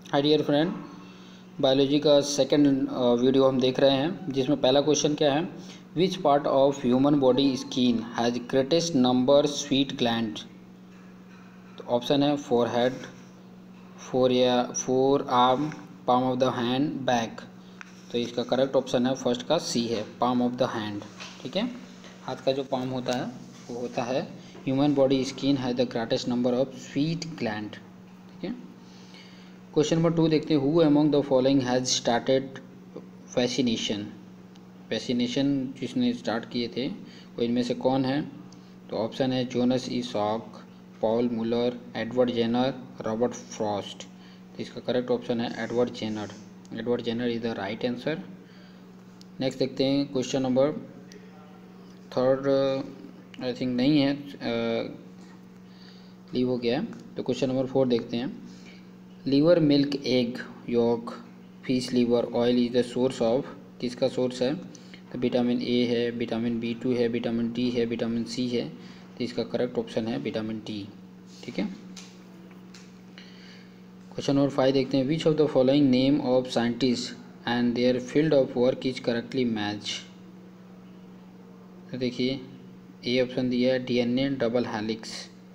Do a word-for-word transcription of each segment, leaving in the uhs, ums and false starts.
हाय dear friend, biology का second video हम देख रहे हैं, जिसमें पहला क्वेश्चन क्या है, which part of human body skin has greatest number sweet gland. तो ऑप्शन है फोर हेड, फोर या forearm, palm of the hand, back. तो इसका करेक्ट ऑप्शन है फर्स्ट का सी है, पाम ऑफ द हैंड। ठीक है, हाथ का जो पाम होता है वो होता है human body skin has the greatest number of sweet gland. ठीक है, क्वेश्चन नंबर टू देखते हैं, who among the following has started vaccination. Vaccination जिसने स्टार्ट किए थे वो इनमें से कौन है। तो ऑप्शन है Jonas E Salk, Paul Muller, Edward Jenner, Robert Frost. तो इसका करेक्ट ऑप्शन है Edward Jenner. Edward Jenner is the right answer. Next देखते हैं question number third, I think नहीं है, लीव हो गया है। तो क्वेश्चन नंबर फोर देखते हैं, liver, milk, egg, yolk, fish liver oil is the source of, किसका सोर्स है। तो विटामिन ए है, विटामिन बी टू है, विटामिन डी है, विटामिन सी है। तो इसका करेक्ट ऑप्शन है विटामिन डी। ठीक है, क्वेश्चन नंबर फाइव देखते हैं, which of the following name of scientist and their field of work is correctly match. तो देखिए ए ऑप्शन दिया है DNA double helix,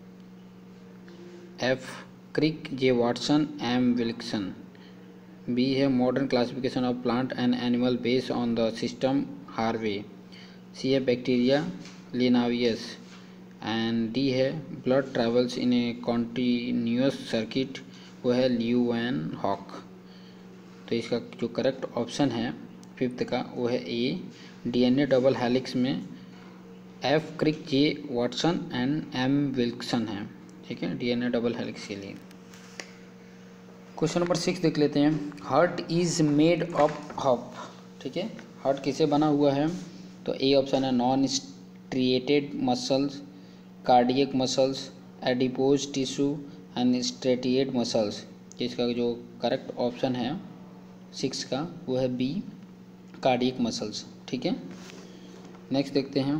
F Crick, J Watson, M Wilson. B है modern classification of plant and animal based on the system Harvey. C है bacteria Linnaeus, and D है blood travels in a continuous circuit, वो है Leeuwen hoc. तो इसका जो correct option है fifth का वो है ए, डीएनए डबल हेलिक्स में F Crick, J Watson and M Wilson है। ठीक है, डीएनए डबल हेलिक्स के लिए। क्वेश्चन नंबर सिक्स देख लेते हैं, heart is made up of. ठीक है, हार्ट किसे बना हुआ है। तो ए ऑप्शन है non striated muscles, cardiac muscles, adipose tissue and striated muscles. इसका जो करेक्ट ऑप्शन है सिक्स का वो है बी, कार्डियक मसल्स। ठीक है, नेक्स्ट देखते हैं,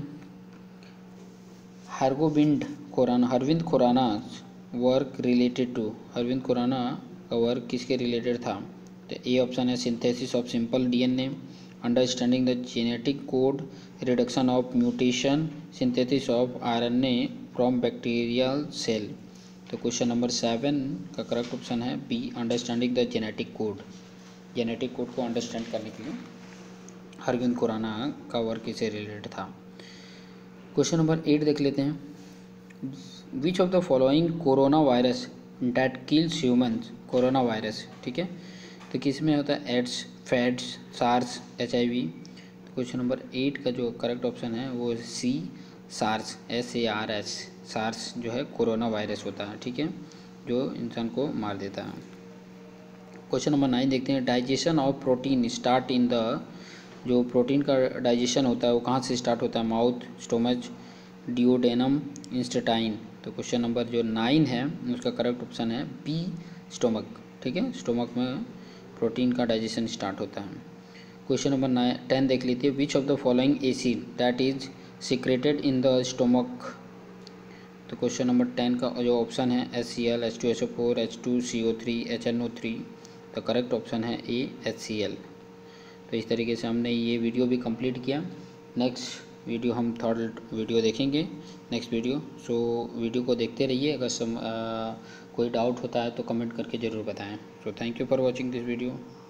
Hargobind Khorana, Arvind Khorana work related to, Arvind Khorana का वर्क किसके रिलेटेड था। तो ए ऑप्शन है synthesis of simple DNA, understanding the genetic code, reduction of mutation, synthesis of RNA from bacterial cell. तो क्वेश्चन नंबर सेवन का करेक्ट ऑप्शन है B, understanding the genetic code. Genetic code को understand करने के लिए अरविंद खुराना का work किससे related था। क्वेश्चन नंबर एट देख लेते हैं, which of the following corona virus that kills humans. Corona virus, ठीक है, तो किस में होता है, AIDS, fads, SARS, H I V. तो क्वेश्चन नंबर एट का जो करेक्ट ऑप्शन है वो C, SARS, S A R S. SARS जो है कोरोना वायरस होता है, ठीक है, जो इंसान को मार देता है। क्वेश्चन नंबर नाइन देखते हैं, digestion of protein start in the, जो प्रोटीन का डाइजेशन होता है वो कहाँ से स्टार्ट होता है, माउथ, स्टोमच, डिओडेनम, इंस्टेटाइन। तो क्वेश्चन नंबर जो नाइन है उसका करेक्ट ऑप्शन है बी, स्टोमक। ठीक है, स्टोमक में प्रोटीन का डाइजेशन स्टार्ट होता है। क्वेश्चन नंबर नाइन टेन देख लीजिए, which of the following acid that is secreted in the stomach. तो क्वेश्चन नंबर टेन का जो ऑप्शन है H C L, H two S O four, H two C O three, H N O three. तो correct option है A, H C L. तो इस तरीके से हमने ये वीडियो भी कंप्लीट किया। नेक्स्ट वीडियो हम थर्ड वीडियो देखेंगे, नेक्स्ट वीडियो। सो वीडियो को देखते रहिए, अगर सम आ, कोई डाउट होता है तो कमेंट करके ज़रूर बताएं। So thank you for watching this video.